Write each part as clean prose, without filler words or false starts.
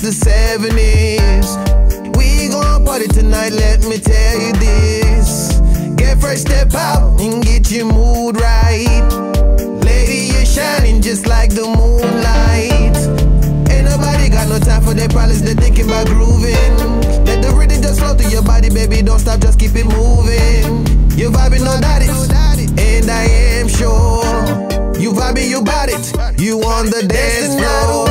the 70s. We gon' party tonight, let me tell you this. Get fresh, step out and get your mood right. Lady, you're shining just like the moonlight. Ain't nobody got no time for their problems, they're thinking about grooving. Let the rhythm just flow through your body, baby, don't stop, just keep it moving. You vibing, no doubt it, and I am sure you vibing, you bout it. You on the dance floor.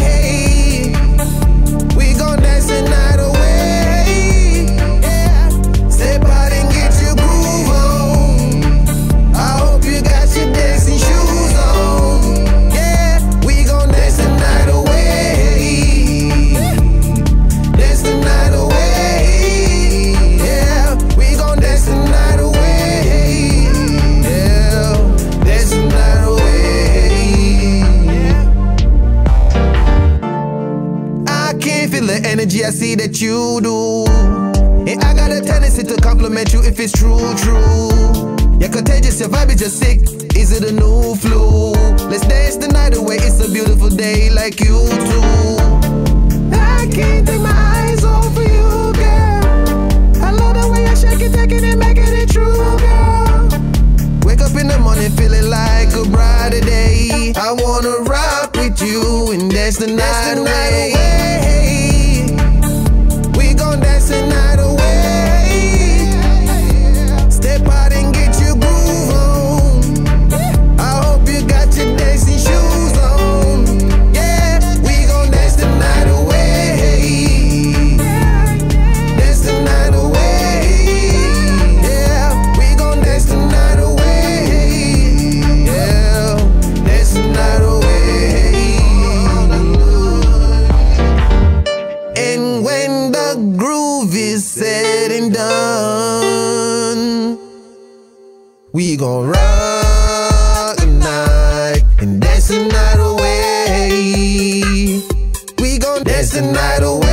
We gon' dance the night away. Yeah. Step out and get your groove on. I hope you got your dancing shoes on. Yeah, we gon' dance the night away. Dance the night away. Yeah, we gon' dance the night away. Yeah, dance the night away. I can feel the energy, I see that you do. And I got a tendency to compliment you if it's true. You're contagious, your vibe is just sick. Is it a new flu? Let's dance the night away, it's a beautiful day like you too. I can't take my eyes off of you, girl. I love the way you shake it, taking it, making it true, girl. Wake up in the morning feeling like a brighter day. I wanna rock with you and dance the night away. We gon' dance the night away. Step out and get your groove on. I hope you got your dancing shoes on. Yeah, we gon' dance the night away. Dance the night away. Yeah, we gon' dance the night away. Yeah, dance the night away. And when the groove is said and done, we gon' rock the night and dance the night away. We gon' dance the night away.